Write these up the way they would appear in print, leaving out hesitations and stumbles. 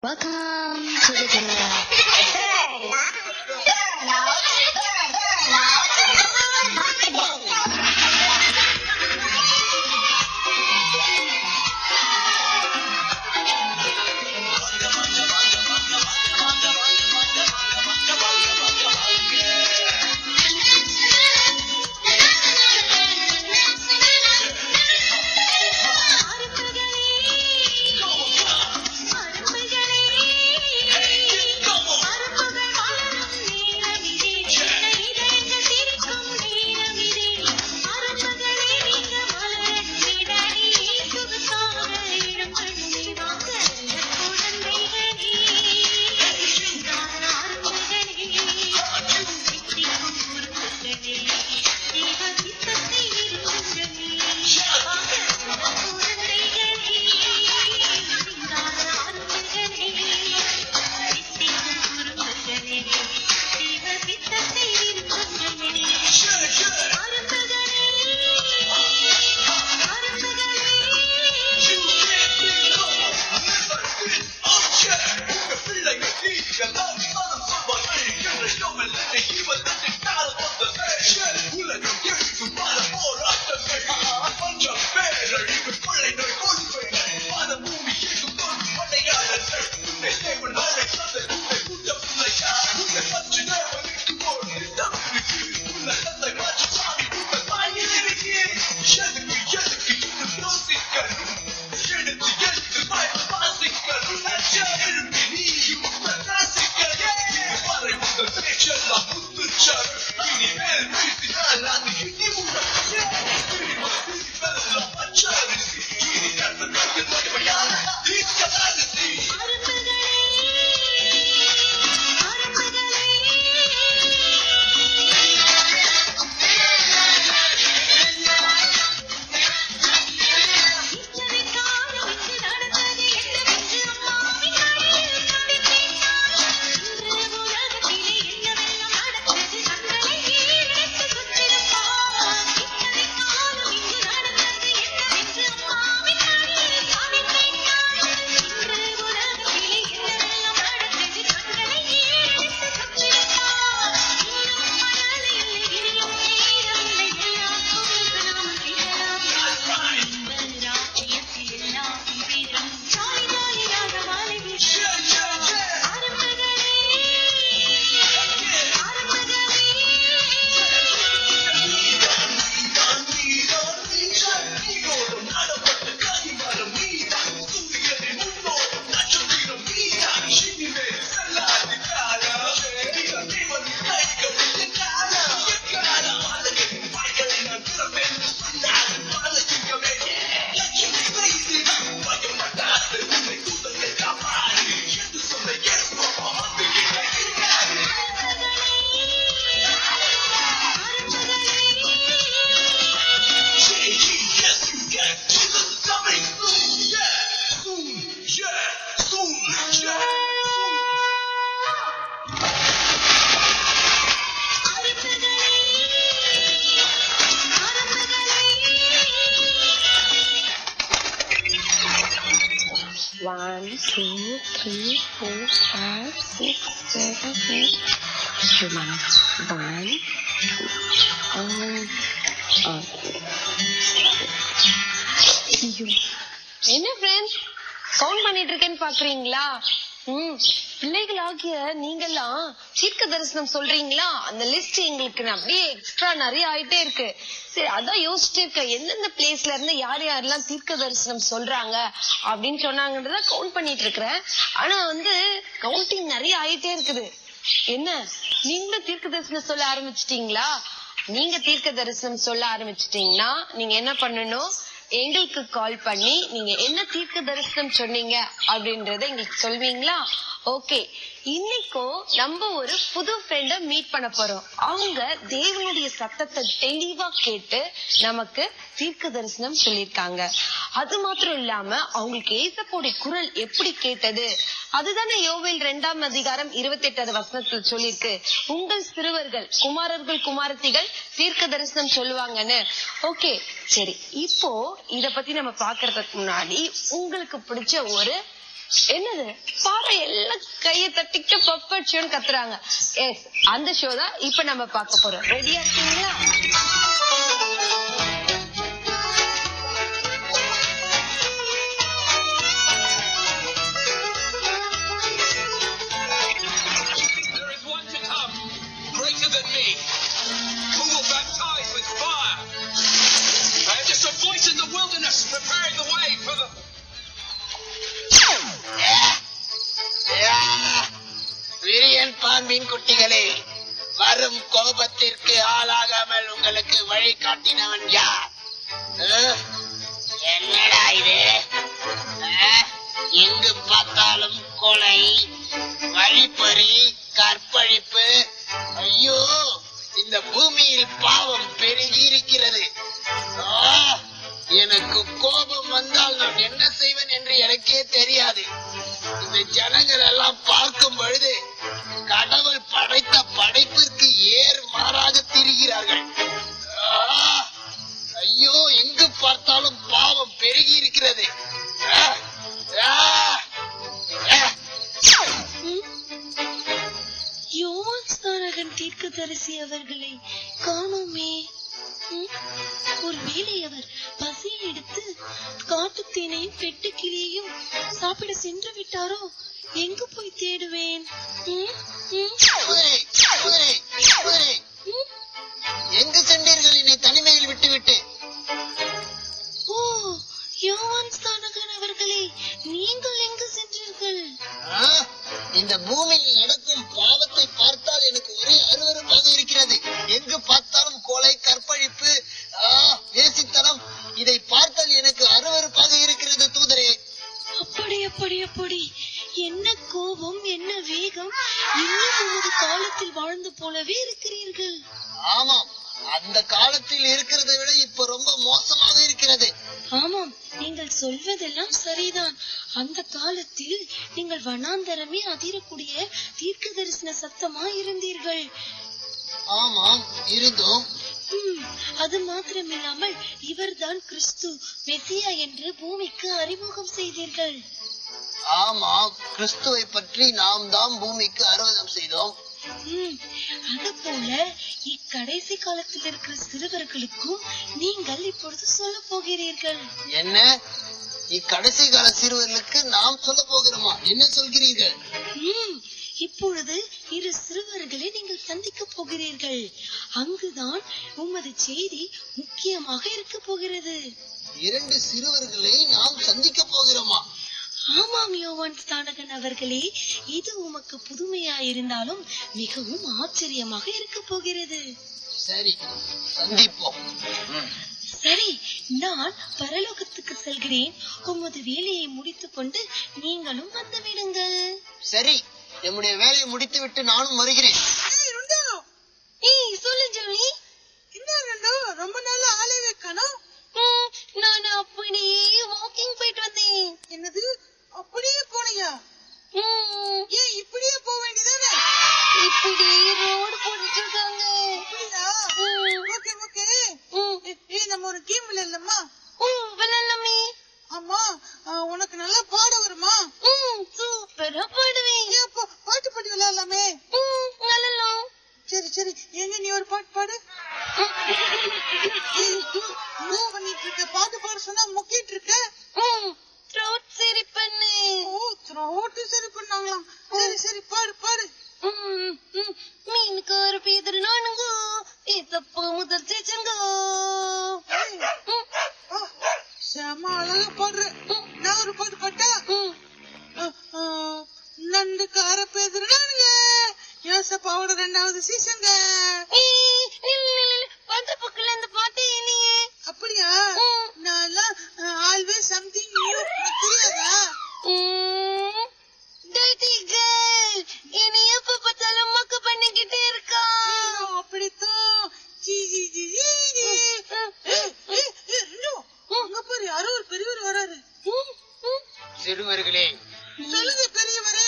Welcome to the club. One, two, three, four, five, six, seven, eight. One, என்ன friends count பண்ணிட்டு இருக்கேன்னு பாக்குறீங்களா? பிள்ளைகளாகிய நீங்கெல்லாம் தீர்க்க தரிசனம் சொல்றீங்களா? அந்த லிஸ்ட் எங்களுக்கு அப்படியே எக்ஸ்ட்ரா நிறைய ஆயிட்டே இருக்கு. சரி, அதான் யோசிச்சுட்டு இருக்க எந்தெந்த பிளேஸ்ல இருந்து யார் யாரெல்லாம் தீர்க்க தரிசனம் சொல்றாங்க அப்படின்னு சொன்னாங்கன்றத கவுண்ட் பண்ணிட்டு இருக்கிறேன். ஆனா கவுண்டிங் நிறைய ஆயிட்டே இருக்குது. என்ன நீங்களும் தீர்க்க தரிசனம் சொல்ல ஆரம்பிச்சிட்டீங்களா? நீங்க தீர்க்க தரிசனம் சொல்ல ஆரம்பிச்சிட்டீங்கன்னா நீங்க என்ன பண்ணணும், எங்களுக்கு கால் பண்ணி நீங்க என்ன தீர்க்க தரிசனம் சொன்னீங்க அப்படின்றத எங்களுக்கு சொல்வீங்களா? ஓகே, இன்னைக்கும் நம்ம ஒரு புது ஃப்ரெண்ட மீட் பண்ண போறோம். அவங்க தேவனுடைய சத்தத்தை தெளிவா கேட்டு நமக்கு தீர்க்க தரிசனம் சொல்லிருக்காங்க. அது மாத்திரம் இல்லாம அவங்களுக்கு ஏசப்போடைய குரல் எப்படி கேட்டது அதுதானே யோவேல் 2ஆம் அதிகாரம் 28வது வசனத்துல சொல்லிருக்கு, உங்கள் சிறுவர்கள் குமாரர்கள் குமாரத்திகள் தீர்க்க தரிசனம் சொல்லுவாங்கன்னு. ஓகே சரி, இப்போ இத பத்தி நம்ம பாக்குறதுக்கு முன்னாடி உங்களுக்கு பிடிச்ச ஒரு என்னது பாரு எல்லாம் கைய தட்டிக்கிட்டு பப்பட்ஷோன்னு கத்துறாங்க. எஸ், அந்த ஷோ தான் இப்ப நம்ம பார்க்க போறோம். ரெடியா இருக்கீங்களா? பாம்பின் குட்டிகளே, வரும் கோபத்திற்கு ஆளாகாமல் உங்களுக்கு வழி காட்டினவன் யார்? என்னடா இது? எங்கு பார்த்தாலும் கொலை, வழிப்பறி, கற்பழிப்பு. ஐயோ, இந்த பூமியில் பாவம் பெருகி இருக்கிறது. எனக்கு கோபம் வந்தால் நான் என்ன செய்வேன் என்று எனக்கே தெரியாது. இந்த ஜனங்கள் எல்லாம் பார்க்கும் பொழுது கடவுள் படைத்த படைப்பிற்கு ஏர் மாறாக திரிகிறார்கள். ஐயோ, எங்கு பார்த்தாலும் பாவம் பெருகி இருக்கிறது. யோவான் தீர்க்கதரிசி அவர்களை காணோமே. ஒருவேளை அவர் பசியை எடுத்து காட்டுத்தேனையும் பெட்டுக்கிளியையும் சாப்பிட சென்று விட்டாரோ? எங்கு போய் தேடுவேன்? எங்கு சென்றீர்கள் என்னை தனிமையில் விட்டுவிட்டு? ஓ, யோவான் ஸ்நானகன் அவர்களே, நீங்கள் எங்கு சென்றீர்கள்? இந்த பூமியில் நடக்கும் பாவத்தை பார்த்தால் எனக்கு ஒரே அருவருப்பாக இருக்கிறது. எங்கு பார்த்தாலும் கொலை, கற்பழிப்பு, வேசித்தனம். இதை பார்த்தால் எனக்கு அருவருப்பாக இருக்கிறது தூதரே. அப்படி அப்படி அப்படி என்ன கோபம், என்ன வேகம்! இன்னும் உமது காலத்தில் வாழ்ந்து போலவே இருக்கிறீர்கள். ஆமாம், அந்த காலத்தில் இருக்கிறதை விட இப்ப ரொம்ப மோசமாக இருக்கிறது. ஆமாம், நீங்கள் சொல்வதெல்லாம் சரிதான். அந்த காலத்தில் நீங்கள் வனாந்தரமே அதிரக்கூடிய தீர்க்க தரிசன சத்தமா இருந்தீர்கள். ஆமாம், இருந்தோம். அது மாத்திரமில்லாமல் இவர்தான் கிறிஸ்து மெசியா என்று பூமிக்கு அறிமுகம் செய்தீர்கள். ஆமாம், கிறிஸ்துவை பற்றி நாம் தான் பூமிக்கு அறிமுகம் செய்தோம். அதுபோல இக்கடைசி காலத்தில் இருக்கிற சிறுவர்களுக்கும் நீங்கள் இப்பொழுது சொல்ல போகிறீர்கள். என்ன? இக்கடைசி கால சிறுவர்களுக்கு நாம் சொல்ல போகிறோமா? என்ன சொல்கிறீர்கள்? இப்பொழுது இரு சிறுவர்களை நீங்கள் சந்திக்க போகிறீர்கள். அங்குதான் உமது செய்தி முக்கியமாக இருக்க போகிறது. 2 சிறுவர்களை நாம் சந்திக்க போகிறோமா? ஆமாம் யோவான் ஸ்நானகன் அவர்களே, இது உமக்கு புதுமையாயிருந்தாலும் மிகவும் ஆச்சரியமாக இருக்க போகிறது. சரி, சந்திப்போம். சரி, நான் பரலோகத்துக்கு செல்கிறேன். உமது வேலையை முடித்துக் கொண்டு நீங்களும் வந்து விடுங்கள். சரி, நம்முடைய வேலையை முடித்து விட்டு நானும் வருகிறேன். சொல்லு ஜோனி. ரொம்ப நாள் ஆளவே காணோம். நான் அப்படியே வாக்கிங் போயிட்டு வந்தேன். என்னது, அப்படியே போனியா? ஏன் இப்படியே போக வேண்டியதானே? இப்படி ரோடு போட்டுட்டு இருக்காங்க. ஓகே ஓகே, நம்ம ஒரு கேம் விளையாடலாமா? விளையாடலாமே. ஆமா, உனக்கு நல்லா பாட வருமா? சூப்பரா பாடுவேன். பாட்டு பாடி விளையாடலாமே. விளையாடலாம். சரி, எங்க நீ ஒரு பாட்டு பாடு. பண்ணிட்டு இருக்க, பாட்டு பாட சொன்னா முக்கிட்டு இருக்க. த்ரோட் சரி பண்ணு. த்ரோட் சரி பண்ணாங்களாம். சரி பாடு. மீனுக்கார பேதர் நானுங்க, தப்பா முதல் சேச்சங்க. செம அழகா பாடுற. நான் ஒரு பாட்டு பாட்டா? நண்டுக்கார பேதர் நானுங்க, யோசப்பாவோட 2வது சீசங்க. அந்த பக்கத்துல இந்த பாட்டு இல்லையே. அப்படியா? நான் ஆல்வேஸ் சம்திங் நியூ. தெரியாதா? இனி எப்ப பார்த்தாலும் மக்கு பண்ணிக்கிட்டே இருக்கா. அப்படித்தான். அங்க பாரு, யாரோ ஒரு பெரியவர் வராரு. சிறுவர்களே, சொல்லுங்க பெரியவரே.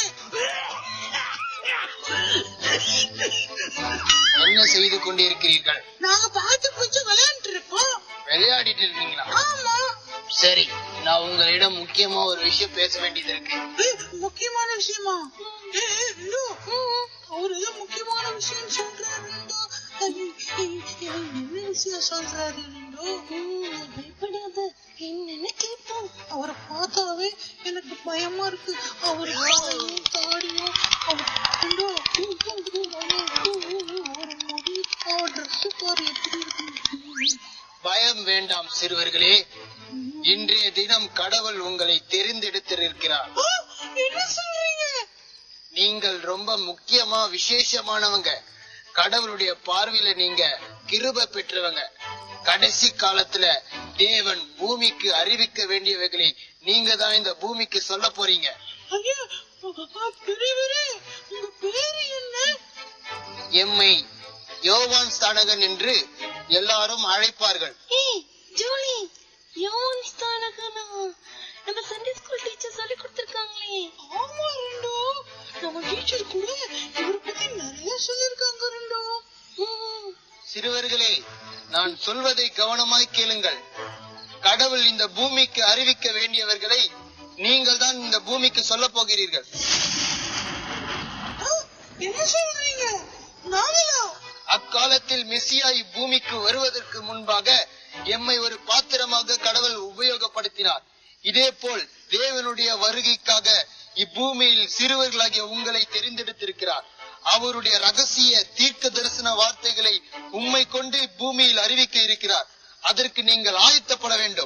என்ன செய்து கொண்டிருக்கிறீர்கள்? நாங்க பாட்டு பூச்சி விளையாண்டு இருக்கோம். விளையாடிட்டு இருக்கீங்களா? ஆமா. சரி, நான் உங்களிடம் முக்கியமா ஒரு விஷயம் பேச வேண்டியது இருக்கு. தரிசனமா? அவர் ஏதோ முக்கியமான விஷயம் சொல்றாரு. என்ன விஷயம் சொல்றாரு? பயப்படாத, என்னன்னு கேட்போம். அவரை பார்த்தாவே எனக்கு பயமா இருக்கு. அவர் தாடியும் அவர் முடி அவர் ட்ரெஸ் பாரு எப்படி இருக்கு. பயம் வேண்டாம் சிறுவர்களே, இன்றைய தினம் கடவுள் உங்களை தெரிந்தெடுத்திருக்கிறார். என்ன சொல்றீங்க? நீங்கள் ரொம்ப முக்கியமா விசேஷமானவங்க. கடவுளுடைய பார்வையில நீங்க கிருபை பெற்றவங்க. கடைசி காலத்துல தேவன் பூமிக்கு அறிவிக்க வேண்டியவைகளை நீங்க தான் இந்த பூமிக்கு சொல்ல போறீங்க. எம்மை யோவான் ஸ்நானகன் என்று எல்லாரும் அழைப்பார்கள். ஜூலி, யோவான் ஸ்நானகனா? நம்ம சண்டே ஸ்கூல் டீச்சர் சொல்லி கொடுத்திருக்காங்களே. ஆமா ரெண்டோ, நம்ம டீச்சர் கூட இவரை பத்தி நிறைய சொல்லிருக்காங்க ரெண்டோ. சிறுவர்களே, நான் சொல்வதை கவனமாய் கேளுங்கள். கடவுள் இந்த பூமிக்கு அறிவிக்க வேண்டியவர்களை நீங்கள் தான் இந்த பூமிக்கு சொல்ல போகிறீர்கள். என்ன சொல்றீங்க? நாங்களா? அக்காலத்தில் மெசியா இப்பூமிக்கு வருவதற்கு முன்பாக எம்மை ஒரு பாத்திரமாக கடவுள் உபயோகப்படுத்தினார். இதே போல் தேவனுடைய வருகைக்காக இப்பூமியில் சிறுவர்களாகிய உங்களை தெரிந்தெடுத்திருக்கிறார். அவருடைய ரகசிய தீர்க்க தரிசன வார்த்தைகளை உம்மை கொண்டு பூமியில் அறிவிக்க இருக்கிறார். அதற்கு நீங்கள் ஆயத்தப்பட வேண்டும்.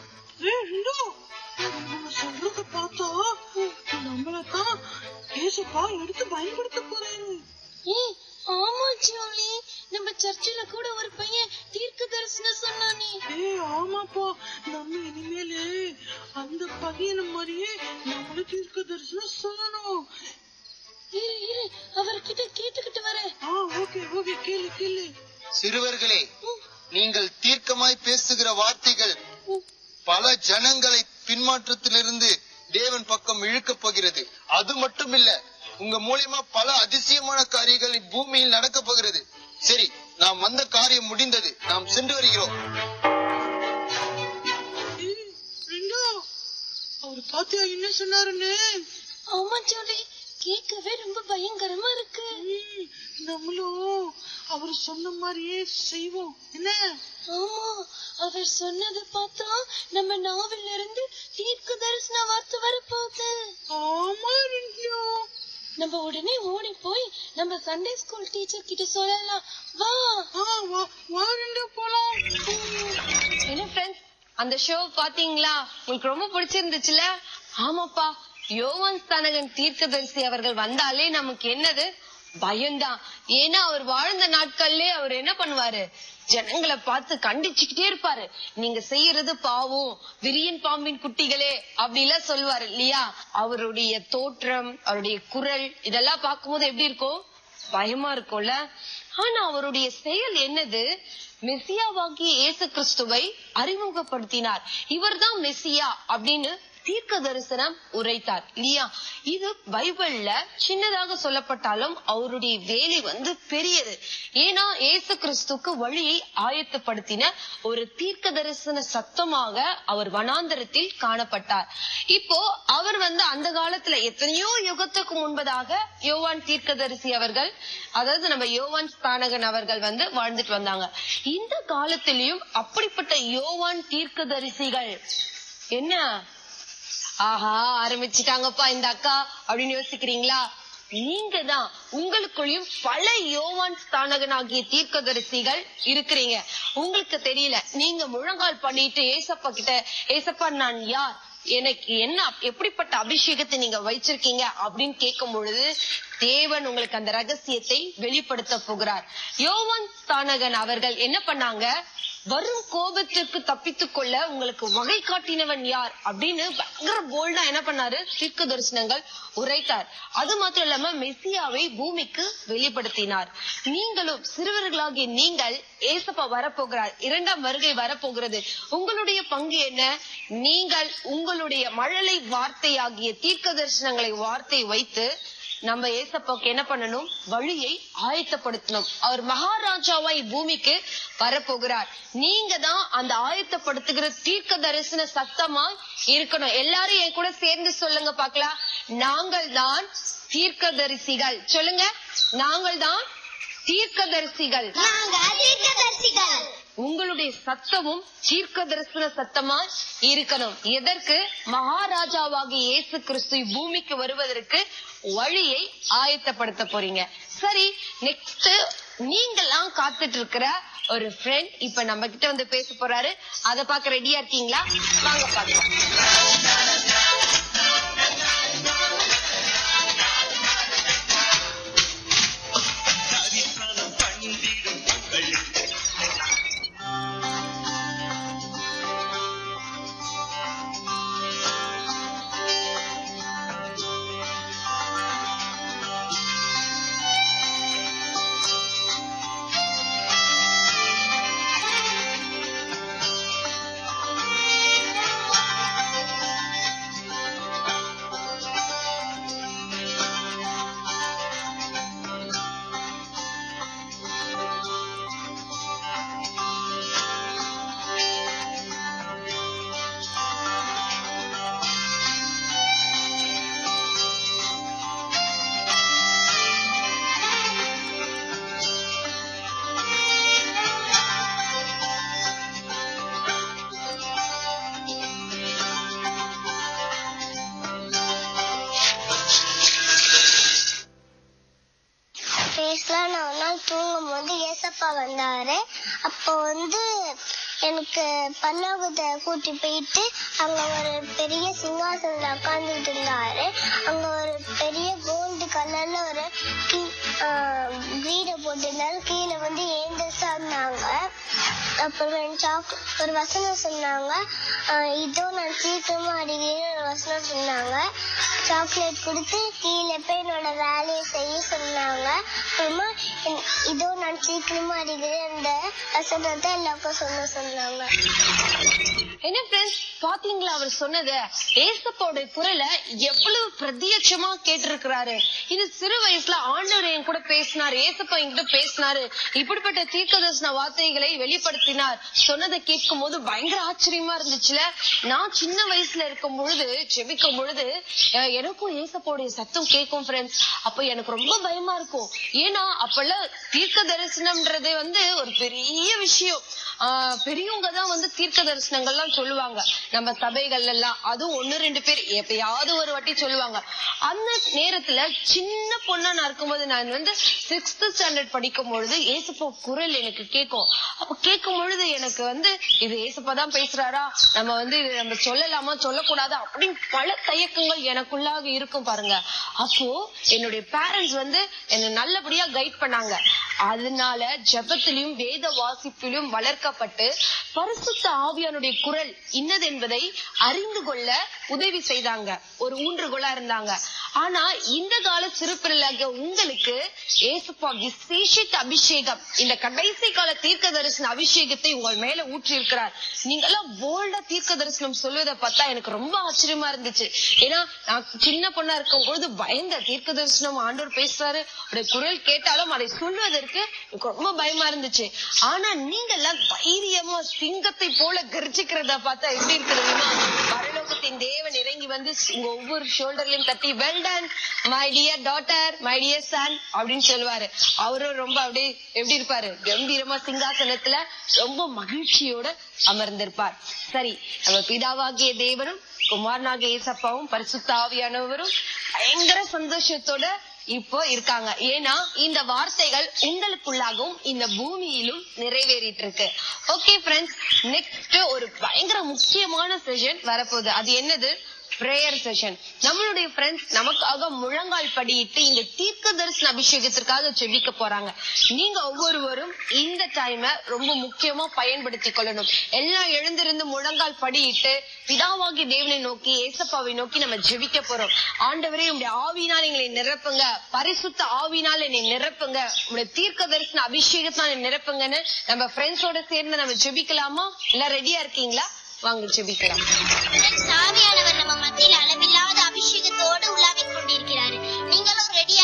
சொல்றத பார்த்தா நம்மளதான் ஏசப்பா எடுத்து பயன்படுத்த போறாரு. ஆமா ஜோலி, நம்ம சர்ச்சில கூட ஒரு பையன் தீர்க்க தரிசனம் சொன்னானே. ஆமாப்பா, நம்ம இனிமேலு அந்த பையன மாதிரியே நம்மள தீர்க்க தரிசனம் சொல்லணும். இரு அவர்கிட்ட கேட்டுக்கிட்டு வரேன். ஓகே கேளு. சிறுவர்களே, நீங்கள் தீர்க்கமாய் பேசுகிற வார்த்தைகள் பல ஜனங்களை பின்மாற்றத்திலிருந்து தேவன் பக்கம் இழுக்கப் போகிறது. அது மட்டும் இல்ல, உங்க மூலியமா பல அதிசயமான காரியங்கள் பூமியில் நடக்க போகிறது. சரி, நாம் வந்த காரியம் முடிந்தது, நாம் சென்று வருகிறோம். அவரு பாத்தியா என்ன சொன்னாருன்னு? ஆமா ஜோலி, கேட்கவே ரொம்ப பயங்கரமா இருக்கு. நம்மளும் அவர் சொன்ன மாதிரியே செய்வோம். என்ன? ஆமா, அவர் சொன்னதை பார்த்தா நம்ம நாவில இருந்து தீர்க்க தரிசன வார்த்தை வரப்போகுது. ஆமா, நம்ம உடனே ஓடி போய் நம்ம சண்டே ஸ்கூல் டீச்சர் கிட்ட சொல்லலாம். வா போலாம். என்ன ஃப்ரெண்ட்ஸ், அந்த ஷோ பாத்தீங்களா? உங்களுக்கு ரொம்ப பிடிச்சிருந்துச்சுல? ஆமாப்பா, யோவான் ஸ்நானகன் தீர்க்கதரிசி அவர்கள் வந்தாலே நமக்கு என்னது? பயம்தான். ஏன்னா அவர் வாழ்ந்த நாட்கள்லயே அவர் என்ன பண்ணுவாரு? ஜனங்களை பார்த்து கண்டிச்சுக்கிட்டே இருப்பாரு. நீங்க செய்யறது பாவம், விரியன் பாம்பின் குட்டிகளே அப்படி எல்லாம் சொல்லுவாரு இல்லையா? அவருடைய தோற்றம், அவருடைய குரல் இதெல்லாம் பார்க்கும்போது எப்படி இருக்கும்? பயமா இருக்கும்ல. ஆனா அவருடைய செயல் என்னது? மெசியாவாகிய இயேசு கிறிஸ்துவை அறிமுகப்படுத்தினார். இவர்தான் மெசியா அப்படின்னு தீர்க்க தரிசனம் உரைத்தார் இல்லையா? இது பைபிள்ல சின்னதாக சொல்லப்பட்டாலும் அவருடைய வேலை பெரியது. ஏன்னா இயேசு கிறிஸ்துக்கு வழியை ஆயத்தப்படுத்தின ஒரு தீர்க்க தரிசன சத்தமாக அவர் வனாந்தரத்தில் காணப்பட்டார். இப்போ அவர் அந்த காலத்துல எத்தனையோ யுகத்துக்கு முன்பதாக யோவான் தீர்க்கதரிசி அவர்கள், அதாவது நம்ம யோவான் ஸ்நானகன் அவர்கள் வாழ்ந்துட்டு வந்தாங்க. இந்த காலத்திலயும் அப்படிப்பட்ட யோவான் தீர்க்கதரிசிகள் என்ன ஆஹா ஆரம்பிச்சுட்டாங்கப்பா இந்த அக்கா அப்படின்னு யோசிக்கிறீங்களா? நீங்க தான், உங்களுக்குள்ளயும் பல யோவான் ஸ்நானகன் ஆகிய தீர்க்கதரிசிகள் இருக்கிறீங்க. உங்களுக்கு தெரியல, நீங்க முழங்கால் பண்ணிட்டு ஏசப்பா கிட்ட, ஏசப்பா நான் யார், எனக்கு என்ன எப்படிப்பட்ட அபிஷேகத்தை நீங்க வச்சிருக்கீங்க அப்படின்னு கேட்கும் பொழுது தேவன் உங்களுக்கு அந்த ரகசியத்தை வெளிப்படுத்த போகிறார். யோவான் ஸ்நானகன் அவர்கள் என்ன பண்ணாங்க? வரும் கோபத்திற்கு தப்பித்துக் கொள்ள உங்களுக்கு வகை காட்டினவன் யார் அப்படின்னு பயங்கர போல்டா என்ன பண்ணாரு? தீர்க்க தரிசனங்கள் உரைத்தார். அது மாத்திரம் இல்லாம மெசியாவை பூமிக்கு வெளிப்படுத்தினார். நீங்களும் சிறுவர்களாகிய நீங்கள், ஏசப்பா வரப்போகிறார், இரண்டாம் வருகை வரப்போகிறது. உங்களுடைய பங்கு என்ன? நீங்கள் உங்களுடைய மழலை வார்த்தையாகிய தீர்க்க தரிசனங்களை வார்த்தை வைத்து நம்ம ஏசப்பாவுக்கு என்ன பண்ணணும்? வழியை ஆயத்தப்படுத்தணும். அவர் மகாராஜாவாய் பூமிக்கு வரப்போகிறார். நீங்க தான் அந்த ஆயத்தப்படுத்துகிற தீர்க்க தரிசன சத்தமா இருக்கணும். எல்லாரும் என் கூட சேர்ந்து சொல்லுங்க பாக்கலாம். நாங்கள் தான் தீர்க்கதரிசிகள். சொல்லுங்க, நாங்கள் தான் தீர்க்கதரிசிகள். உங்களுடைய சத்தமும் தீர்க்க தரிசன சத்தமா இருக்கணும். எதற்கு? மகாராஜாவாகிய இயேசு கிறிஸ்து பூமிக்கு வருவதற்கு வழியை ஆயத்தப்படுத்த போறீங்க. சரி, நெக்ஸ்ட் நீங்கெல்லாம் காத்துட்டு இருக்கிற ஒரு ஃப்ரெண்ட் இப்ப நம்ம கிட்ட வந்து பேச போறாரு. அத பாக்க ரெடியா இருக்கீங்களா? வாங்க பாக்கலாம். தூங்கும் போது ஏசப்பா வந்தாரு. அப்போ எனக்கு பரலோகத்தை கூட்டி போயிட்டு அங்க ஒரு பெரிய சிங்காசனத்துல உட்கார்ந்துட்டு இருந்தாரு. அங்க ஒரு பெரிய கோல்டு கலர்ல ஒரு வீடை போட்டிருந்தாரு. கீழே ஏஞ்சல்ஸா இருந்தாங்க. அப்புறம் ஒரு வசனம் சொன்னாங்க, இதோ நான் சீக்கிரமா அடிக்கிறேன் ஒரு வசனம் சொன்னாங்க. சாக்லேட் கொடுத்து கீழே போய் என்னோட வேலையை செய்ய சொன்னாங்க. அப்புறமா இதோ நான் சீக்கிரமா அடிக்கிறேன் அந்த வசனத்தை எல்லாருக்கும் சொன்னாங்க. என்ன ஃப்ரெண்ட்ஸ், பாத்தீங்களா அவர் சொன்னத? ஏசப்பாவோட குரலை எவ்வளவு பிரத்யட்சமா கேட்டிருக்கிறாரு. இது சிறு வயசுல ஆண்டவர் என் கூட பேசினாரு, ஏசப்பா என்கிட்ட பேசினாரு, இப்படிப்பட்ட தீர்க்கதரிசன வார்த்தைகளை வெளிப்படுத்தினார். சொன்னதை கேட்கும் போது பயங்கர ஆச்சரியமா இருந்துச்சுல. நான் சின்ன வயசுல இருக்கும் பொழுது ஜெபிக்கும் பொழுது எனக்கும் ஏசப்பாவுடைய சத்தம் கேட்கும் ஃப்ரெண்ட்ஸ். அப்ப எனக்கு ரொம்ப பயமா இருக்கும். ஏன்னா அப்பெல்லாம் தீர்க்க தரிசனம்ன்றது ஒரு பெரிய விஷயம். பெரியவங்க தான் தீர்க்க தரிசனங்கள்லாம் சொல்லுவாங்க நம்ம சபைகள் எல்லாம். அதுவும் 1-2 பேர் எப்பயாவது ஒரு வாட்டி சொல்லுவாங்க. அந்த நேரத்துல சின்ன பொண்ணா நான் இருக்கும்போது, நான் 6th ஸ்டாண்டர்ட் படிக்கும் பொழுது ஏசப்பா குரல் எனக்கு கேட்கும். அப்ப கேட்கும் பொழுது எனக்கு இது ஏசப்பா தான் பேசுறாரா, நம்ம நம்ம சொல்லலாமா சொல்லக்கூடாதா அப்படின்னு பல தயக்கங்கள் எனக்குள்ளாக இருக்கும் பாருங்க. அப்போ என்னுடைய பேரண்ட்ஸ் என்னை நல்லபடியா கைட் பண்ணாங்க. அதனால ஜெபத்திலும் வேத வாசிப்பிலும் வளர்க்கப்பட்டு பரிசுத்த ஆவியானுடைய குரல் இன்னது என்பதை அறிந்து கொள்ள உதவி செய்தாங்க. ஒரு ஊன்றுகோலா இருந்தாங்க. ஆனா இந்த கால சிறுபிள்ளைக உங்களுக்கு ஏசப்பா விசேஷித்த அபிஷேகம், இந்த கடைசி கால தீர்க்க தரிசன அபிஷேகத்தை உங்கள் மேல ஊற்றி இருக்கிறார். நீங்க எல்லாம் போல்டா தீர்க்க தரிசனம் சொல்வதை பார்த்தா எனக்கு ரொம்ப ஆச்சரியமா இருந்துச்சு. ஏன்னா நான் சின்ன பொண்ணா இருக்கும் பொழுது பயந்த தீர்க்க தரிசனம் ஆண்டவர் பேசுறாரு, குரல் கேட்டாலும் அதை சொல்வதற்கு எனக்கு ரொம்ப பயமா இருந்துச்சு. ஆனா நீங்க எல்லாம் தைரியமா சிங்கத்தை போல கர்ஜிக்கிறத பார்த்தா எப்படி இருக்கிறதுமா, பரலோகத்தின் தேவன் இறங்கி உங்க ஒவ்வொரு ஷோல்டர்லயும் தட்டி well done my dear daughter, my dear son அப்படின்னு சொல்லுவாரு. அவரும் ரொம்ப அப்படியே எப்படி இருப்பாரு, கம்பீரமா சிங்காசனத்துல ரொம்ப மகிழ்ச்சியோட அமர்ந்திருப்பார். சரி, நம்ம பிதாவாகிய தேவனும் குமாரனாகிய ஏசப்பாவும் பரிசுத்த ஆவியானவரும் பயங்கர சந்தோஷத்தோட இப்போ இருக்காங்க. ஏன்னா இந்த வார்த்தைகள் உங்களுக்குள்ளாகவும் இந்த பூமியிலும் நிறைவேறிட்டு இருக்கு. ஓகே ஃப்ரெண்ட்ஸ், நெக்ஸ்ட் ஒரு பயங்கர முக்கியமான செஷன் வரப்போகுது. அது என்னது? Prayer session. நம்மளுடைய ஃப்ரெண்ட்ஸ் நமக்காக முழங்கால் படியிட்டு இந்த தீர்க்க தரிசன அபிஷேகத்திற்காக ஜெபிக்க போறாங்க. நீங்க ஒவ்வொருவரும் இந்த டைமை ரொம்ப முக்கியமா பயன்படுத்திக் கொள்ளணும். எல்லாம் எழுந்திருந்து முழங்கால் படியிட்டு பிதாவாகி தேவனை நோக்கி ஏசப்பாவை நோக்கி நம்ம ஜெபிக்க போறோம். ஆண்டவரே, உங்களுடைய ஆவியினால் எங்களை நிரப்புங்க, பரிசுத்த ஆவியினால் என்னை நிரப்புங்க, உங்களுடைய தீர்க்க தரிசன அபிஷேகத்தினால் நிரப்புங்கன்னு நம்ம ஃப்ரெண்ட்ஸோட சேர்ந்து நம்ம ஜெபிக்கலாமா? எல்லாம் ரெடியா இருக்கீங்களா? வாங்க ஜெபிக்கலாம். ஆவியானவர் நம்ம மத்தியில் அளவில்லாத அபிஷேகத்தோடு உலாவிக் கொண்டிருக்கிறாரு. நீங்களும் ரெடியா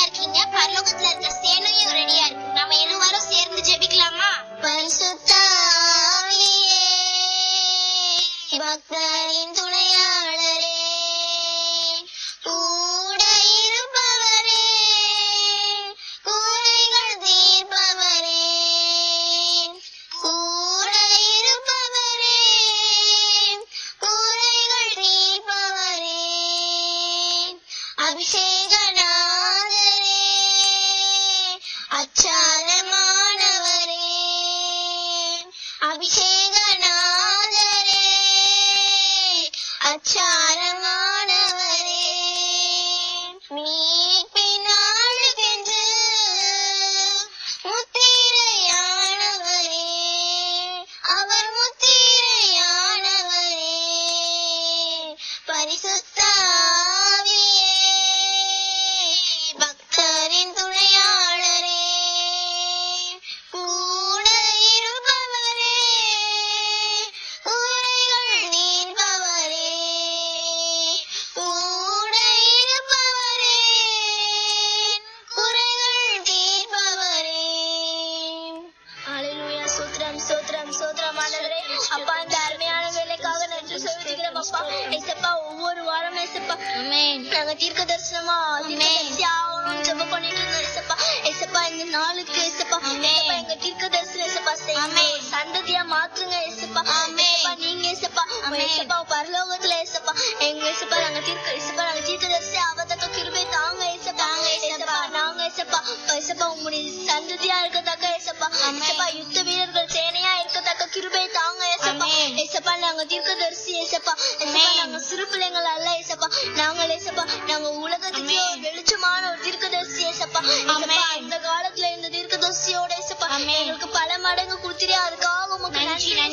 நாங்க தீர்க்க தரிசனமா ஆகணும்னு ஜெபம் பண்ணிட்டு இருக்கோம் ஏசப்பா. ஏசப்பா இந்த நாளுக்கு ஏசப்பா எங்க தீர்க்க தரிசனம் ஏசப்பா செய்யுங்க, சந்ததியா மாத்துங்க ஏசப்பா. நீங்க ஏசப்பா ஏசப்பா பரலோகத்துல ஏசப்பா எங்க ஏசப்பா நாங்க தீர்க்க தரிசி அவதக்க கிருபை தாங்க ஏசப்பா. ஏசப்பா நாங்க ஏசப்பா ஏசப்பா உங்களுடைய சந்ததியா இருக்கத்தக்க ஏசப்பா ஏசப்பா யுத்த வீரர்கள் சேனையா இருக்கத்தக்க கிருபை தாங்க ஏசப்பா. ஏசப்பா நாங்க தீர்க்க தரிசி ஏசப்பா ஏசப்பா நாங்க சிறு பிள்ளைங்கள் அல்ல ஏசப்பா. நாங்கள் ஏசப்பா நாங்க உலகத்துக்கு வெளிச்சமான ஒரு தீர்க்க தரிசி ஏசப்பா. அந்த காலத்துல இந்த தீர்க்க தரிசியோட ஏசப்பா எங்களுக்கு பல மடங்கு கொடுத்துட்டே அதுக்காக உங்களுக்கு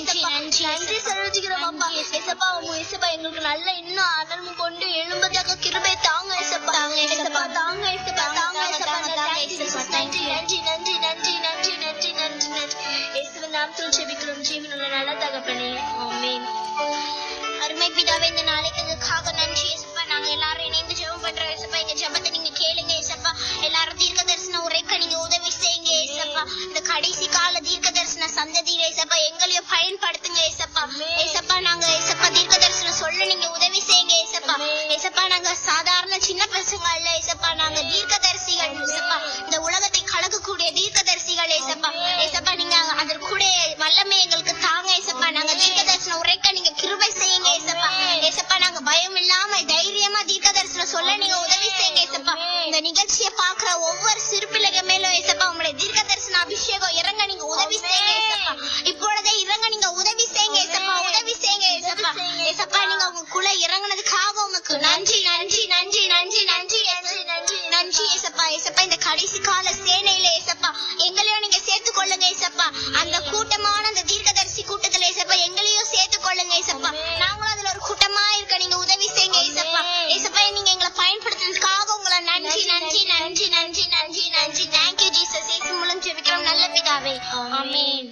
நன்றி செலுத்திக்கிறோம் அப்பா. ஏசப்பா ஏசப்பா எங்களுக்கு நல்ல இன்னும் அனல்மு கொண்டு எழும்பதாக கிருபை தாங்க ஏசப்பா. ஏசப்பா தாங்க ஏசப்பா தாங்க ஏசப்பா. நன்றி நன்றி நன்றி நன்றி நன்றி நன்றி நன்றி நன்றி இயேசுவின் நாமத்தில் ஜெபிக்கிறோம் ஜீவனுள்ள நல்ல தகப்பனே, ஆமென். அருமை பிதாவே இந்த நாளைக்கு எங்களுக்காக நன்றி ஏசப்பா. நாங்க எல்லாரும் இணைந்து ஜெபம் பண்றோம் ஏசப்பா. எங்க ஜெபத்தை நீங்க கேளுங்க ஏசப்பா. எல்லாரும் தீர்க்க தரிசனம் உரைக்க நீங்க உதவி செய்யுங்க ஏசப்பா. இந்த கடைசி கால தீர்க்க தரிசன சந்ததியில ஏசப்பா எங்களையும் பயன்படுத்துங்க ஏசப்பா. ஏசப்பா நாங்க ஏசப்பா தீர்க்க தரிசனம் சொல்ல நீங்க உதவி செய்யுங்க ஏசப்பா. ஏசப்பா நாங்க சாதாரண சின்ன பசங்க அல்ல ஏசப்பா, நாங்க தீர்க்க தரிசிகள் ஏசப்பா. இந்த உலகத்தை கலக்கக்கூடிய தீர்க்க தரிசிகள் ஏசப்பா. ஏசப்பா நீங்க அதற்குடைய வல்லமை எங்களுக்கு தாங்க ஏசப்பா. நாங்க தீர்க்க தரிசனம் உரைக்க நீங்க கிருபை செய்யுங்க ஏசப்பா. ஏசப்பா நாங்க பயம் இல்லாம தைரியமா தீர்க்க தரிசனம் சொல்ல நீங்க உதவி செய்யுங்க ஏசப்பா. இந்த நிகழ்ச்சியை பாக்குற ஒவ்வொரு சிறு பிள்ளைங்க மேலும் ஏசப்பா உங்களுடைய தீர்க்க தரிசன அபிஷேகம் இறங்க நீங்க உதவி செய்யுங்க ஏசப்பா. இப்பொழுதே இறங்க நீங்க உதவி செய்யுங்க ஏசப்பா, உதவி செய்யுங்க ஏசப்பா. ஏசப்பா நீங்க உங்களுக்குள்ள இறங்குனதுக்காக உங்களுக்கு நன்றி நன்றி நன்றி நன்றி நன்றி நன்றி நன்றி நன்றி ஏசப்பா. ஏசப்பா இந்த கடைசி கால சேனையில ஏசப்பா எங்களையும் நீங்க சேர்த்து கொள்ளுங்க ஏசப்பா. அந்த கூட்டமான அந்த தீர்க்கதரிசி கூட்டத்துல ஏசப்பா எங்களையும் சேர்த்து கொள்ளுங்க ஏசப்பா. நாங்களும் அதுல ஒரு கூட்டமா இருக்க நீங்க உதவி செய்யுங்க ஏசப்பா. ஏசப்பா நீங்க எங்களை பயன்படுத்துறதுக்காக உங்களை நன்றி நன்றி நன்றி நன்றி நன்றி நன்றி. Thank you Jesus. இயேசு மூலம் ஜெபிக்கிறோம் நல்ல பிதாவே, ஆமென்.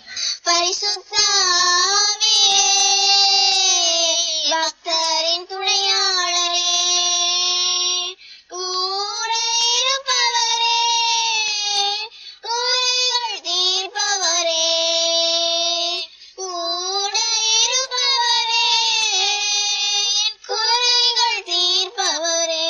பரிசுத்தாவே பக்தரின் துணையாளரே, கூட இருப்பவரே, குறைகள் தீர்ப்பவரே, கூட இருப்பவரே, என் குறைகள் தீர்ப்பவரே.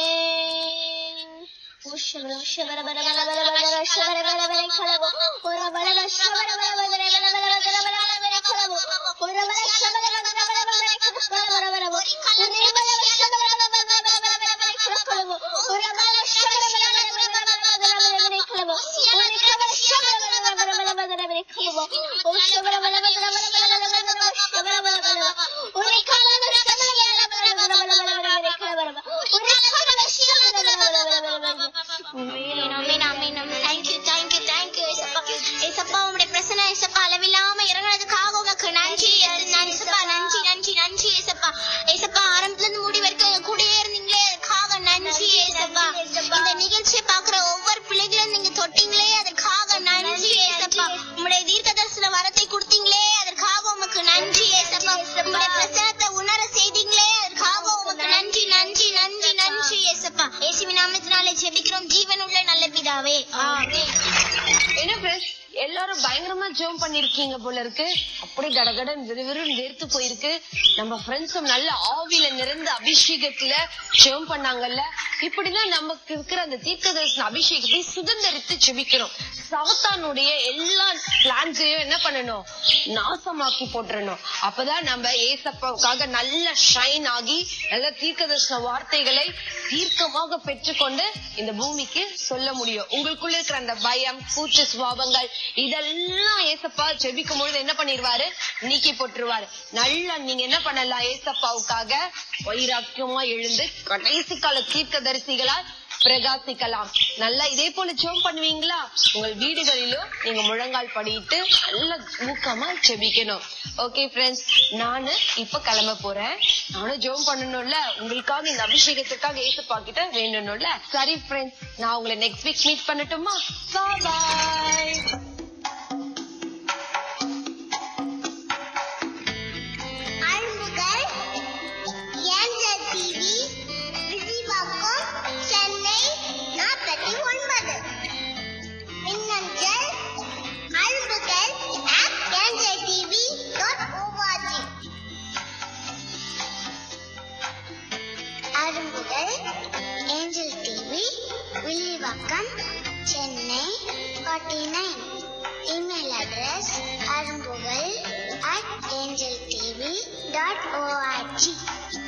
ஏசப்பா உங்களுடைய பிரசன்ன ஏசப்பா அளவில்லாம இறங்குனதுக்காக உங்களுக்கு நன்றி ஏசப்பா. நன்றி நன்றி நன்றி ஏசப்பா. ஏசப்பா ஆரம்பத்துல இருந்து மூடி வரைக்கும் கூடயே இருந்தீங்களே அதுக்காக நன்றி ஏசப்பா. இந்த நிகழ்ச்சியை பாக்குற ஒவ்வொரு பிள்ளைகளும் நீங்க தொட்டீங்களே அதற்காக நன்றி ஏசப்பா. உங்களுடைய தீர்க்க தரிசன வரத்தை கொடுத்தீங்களே அதற்காக உமக்கு நன்றி ஏசப்பா. உங்களுடைய பிரசனத்தை உணர செய்தீங்களே அதற்காக உமக்கு நன்றி நன்றி நன்றி நன்றி ஏசப்பா. இயேசுவின் நாமத்தினாலே ஜெபிக்கிறோம் ஜீவனுள்ள நல்ல பிதாவே, ஆமென். என்ன ஃப்ரெண்ட்ஸ் எல்லாரும் பயங்கரமா ஜெபம் பண்ணிருக்கீங்க போல இருக்கு. அப்படி கடகடன் விறுவிறுன்னு வேர்த்து போயிருக்கு. நம்ம ஃப்ரெண்ட்ஸும் நல்ல ஆவியில நிறைந்த அபிஷேகத்துல ஜெபம் பண்ணாங்கல்ல. இப்படிதான் நமக்கு இருக்கிற அந்த தீர்க்கதரிசன அபிஷேகத்தை சுதந்திரித்து ஜெபிக்கிறோம். சாத்தானுடைய எல்லா பிளான்ஸையும் என்ன பண்ணணும், நாசமாக்கி போட்டுறணும். அப்பதான் நம்ம ஏசப்பாவுக்காக நல்ல ஷைன் ஆகி நல்ல தீர்க்கதரிசன வார்த்தைகளை தீர்க்கமாக பெற்றுக்கொண்டு இந்த பூமிக்கு சொல்ல முடியும். உங்களுக்குள்ள இருக்கிற அந்த பயம், கூச்ச சுபாவங்கள் இதெல்லாம் ஏசப்பா ஜெபிக்கும் பொழுது என்ன பண்ணிருவாரு, நீக்கி போட்டுருவாரு. நல்லா நீங்க என்ன பண்ணலாம், ஏசப்பாவுக்காக வைராக்கியமா எழுந்து கடைசி கால தீர்க்கதரிசிகளால் பிரகாசிக்கலாம். நல்லா இதே போல ஜெபம் பண்ணுவீங்களா? உங்கள் வீடுகளிலும் நீங்க முழங்கால் படிட்டு நல்ல ஊக்கமா ஜெபிக்கணும். ஓகே ஃப்ரெண்ட்ஸ், நானு இப்ப கிளம்ப போறேன். நானும் ஜெபம் பண்ணணும்ல, உங்களுக்காக இந்த அபிஷேகத்துக்காக ஏசப்பா கிட்ட வேண்டணும்ல. சரி ஃப்ரெண்ட்ஸ், நான் உங்களை நெக்ஸ்ட் வீக் மீட் பண்ணட்டுமா? பாய். ARUMBUGAL. சான்றிதழ், Angel TV, Villivakkam, Chennai 49. Email address arumbugal@angeltv.org.